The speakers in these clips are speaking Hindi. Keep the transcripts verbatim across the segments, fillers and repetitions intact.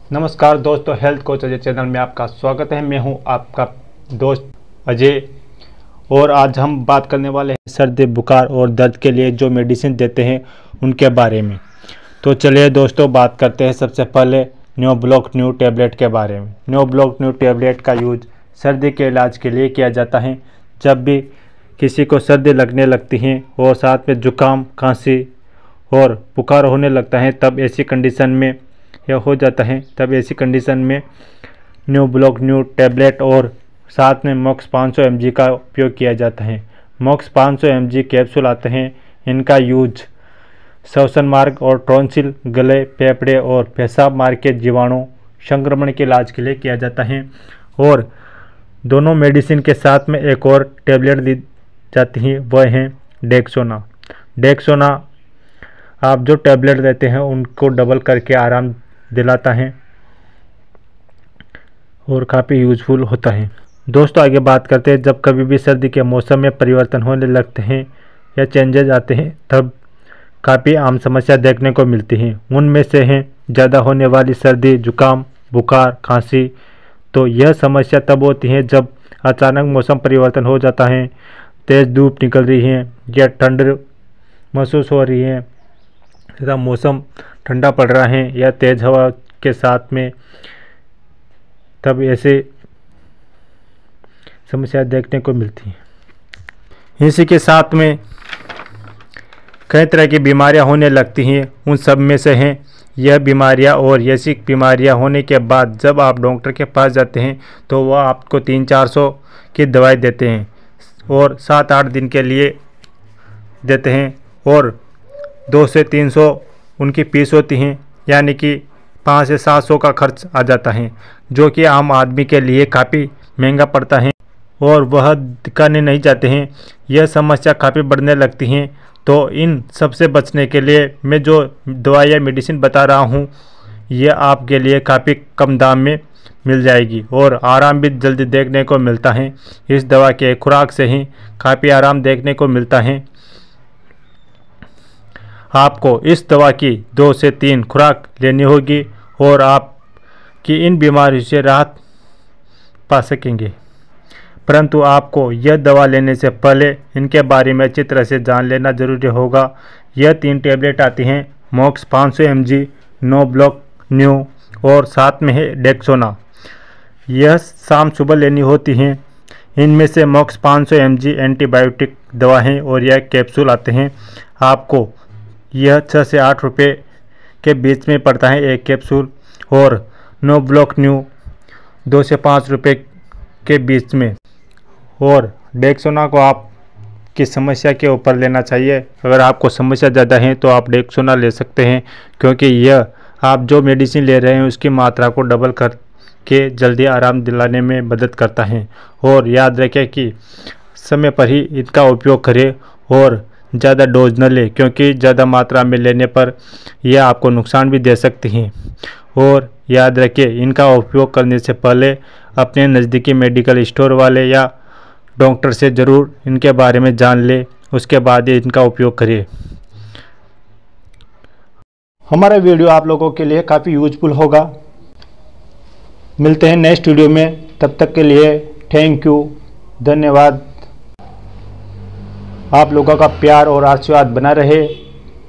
नमस्कार दोस्तों, हेल्थ कोच अजय चैनल में आपका स्वागत है। मैं हूं आपका दोस्त अजय और आज हम बात करने वाले हैं सर्दी बुखार और दर्द के लिए जो मेडिसिन देते हैं उनके बारे में। तो चलिए दोस्तों बात करते हैं सबसे पहले न्यू ब्लॉक न्यू टैबलेट के बारे में। न्यू ब्लॉक न्यू टैबलेट का यूज सर्दी के इलाज के लिए किया जाता है। जब भी किसी को सर्दी लगने लगती है और साथ में जुकाम, खांसी और बुखार होने लगता है तब ऐसी कंडीशन में यह हो जाता है तब ऐसी कंडीशन में न्यू ब्लॉक न्यू टैबलेट और साथ में मॉक्स पाँच सौ एम जी का उपयोग किया जाता है। मॉक्स पाँच सौ एम जी कैप्सूल आते हैं। इनका यूज श्वसन मार्ग और टॉन्सिल, गले, फेफड़े और पेशाब मार्ग के जीवाणु संक्रमण के इलाज के लिए किया जाता है। और दोनों मेडिसिन के साथ में एक और टैबलेट दी जाती है, वह है डेक्सोना। डेक्सोना आप जो टैबलेट देते हैं उनको डबल करके आराम दिलाता है और काफ़ी यूजफुल होता है। दोस्तों आगे बात करते हैं, जब कभी भी सर्दी के मौसम में परिवर्तन होने लगते हैं या चेंजेज आते हैं तब काफ़ी आम समस्या देखने को मिलती हैं। उनमें से हैं ज़्यादा होने वाली सर्दी, जुकाम, बुखार, खांसी। तो यह समस्या तब होती है जब अचानक मौसम परिवर्तन हो जाता है, तेज़ धूप निकल रही है या ठंड महसूस हो रही है तथा मौसम ठंडा पड़ रहा है या तेज़ हवा के साथ में, तब ऐसे समस्या देखने को मिलती है। इसी के साथ में कई तरह की बीमारियां होने लगती हैं। उन सब में से हैं यह बीमारियां और ऐसी बीमारियां होने के बाद जब आप डॉक्टर के पास जाते हैं तो वह आपको तीन चार सौ की दवाई देते हैं और सात आठ दिन के लिए देते हैं और दो से तीन सौ उनकी फीस होती हैं, यानी कि पाँच से सात सौ का खर्च आ जाता है, जो कि आम आदमी के लिए काफ़ी महंगा पड़ता है और वह दिखाने नहीं जाते हैं। यह समस्या काफ़ी बढ़ने लगती हैं। तो इन सब से बचने के लिए मैं जो दवाई या मेडिसिन बता रहा हूँ यह आपके लिए काफ़ी कम दाम में मिल जाएगी और आराम भी जल्दी देखने को मिलता है। इस दवा के खुराक से ही काफ़ी आराम देखने को मिलता है। आपको इस दवा की दो से तीन खुराक लेनी होगी और आपकी इन बीमारियों से राहत पा सकेंगे। परंतु आपको यह दवा लेने से पहले इनके बारे में अच्छी तरह से जान लेना जरूरी होगा। यह तीन टैबलेट आती हैं, मॉक्स पाँच सौ M G, no block new और साथ में है डेक्सोना। यह शाम सुबह लेनी होती हैं। इनमें से मॉक्स पाँच सौ एम जी एंटीबायोटिक दवा है और यह कैप्सूल आते हैं। आपको यह छः से आठ रुपये के बीच में पड़ता है एक कैप्सूल और नो ब्लॉक न्यू दो से पाँच रुपये के बीच में। और डेक्सोना को आप की समस्या के ऊपर लेना चाहिए। अगर आपको समस्या ज़्यादा है तो आप डेक्सोना ले सकते हैं, क्योंकि यह आप जो मेडिसिन ले रहे हैं उसकी मात्रा को डबल करके जल्दी आराम दिलाने में मदद करता है। और याद रखें कि समय पर ही इनका उपयोग करें और ज़्यादा डोज न लें, क्योंकि ज़्यादा मात्रा में लेने पर यह आपको नुकसान भी दे सकती हैं। और याद रखें इनका उपयोग करने से पहले अपने नज़दीकी मेडिकल स्टोर वाले या डॉक्टर से ज़रूर इनके बारे में जान लें, उसके बाद ही इनका उपयोग करें। हमारा वीडियो आप लोगों के लिए काफ़ी यूजफुल होगा। मिलते हैं नेक्स्ट वीडियो में, तब तक के लिए थैंक यू, धन्यवाद। आप लोगों का प्यार और आशीर्वाद बना रहे।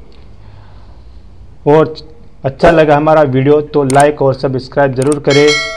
और अच्छा लगा हमारा वीडियो तो लाइक और सब्सक्राइब ज़रूर करें।